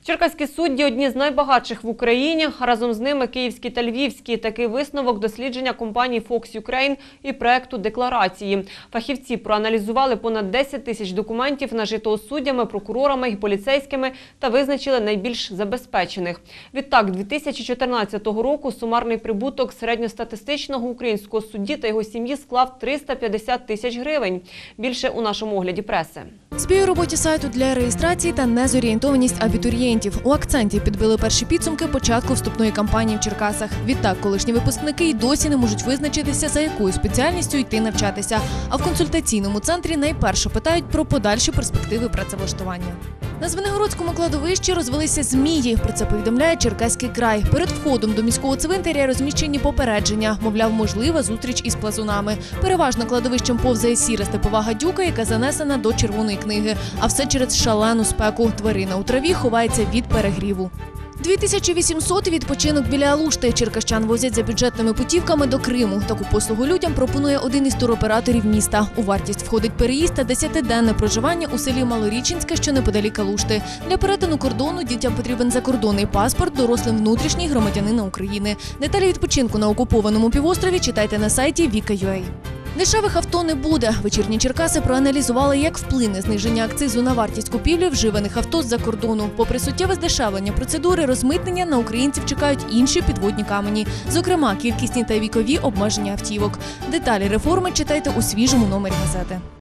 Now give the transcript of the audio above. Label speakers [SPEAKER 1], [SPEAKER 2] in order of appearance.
[SPEAKER 1] Черкаські судді – одні з найбагатших в Україні, а разом з ними київські та львівські. Такий висновок дослідження компанії Fox Ukraine і проекту «Декларації». Фахівці проаналізували понад 10 тисяч документів, нажитого суддями, прокурорами і поліцейськими, та визначили найбільш забезпечених. Відтак, 2014 року сумарний прибуток середньостатистичного українського судді та його сім'ї склав 350 тисяч гривень. Більше у нашому огляді преси.
[SPEAKER 2] Збій у роботі сайту для реєстрації та незорієнтованість абітурієнтів. У акценті підбили перші підсумки початку вступної кампанії в Черкасах. Відтак, колишні випускники й досі не можуть визначитися, за якою спеціальністю йти навчатися. А в консультаційному центрі найперше питають про подальші перспективи працевлаштування. На Звенигородському кладовищі розвелися змії. Про це повідомляє Черкаський край. Перед входом до міського цвинтаря розміщені попередження. Мовляв, можлива зустріч із плазунами. Переважно кладовищем повзає сіра степова гадюка, яка занесена до червоної книги. А все через шалену спеку. Тварина у траві ховається від перегріву. 2800 – відпочинок біля Алушти. Черкащан возять за бюджетними путівками до Криму. Таку послугу людям пропонує один із туроператорів міста. У вартість входить переїзд та 10-денне проживання у селі Малорічинське, що неподалік Алушти. Для перетину кордону дітям потрібен закордонний паспорт, дорослим внутрішній громадянина України. Деталі відпочинку на окупованому півострові читайте на сайті Vika.ua. Дешевих авто не буде. Вечірні Черкаси проаналізували, як вплине зниження акцизу на вартість купівлі вживаних авто з-за кордону. Попри суттєве здешевлення процедури розмитнення, на українців чекають інші підводні камені. Зокрема, кількісні та вікові обмеження автівок. Деталі реформи читайте у свіжому номері газети.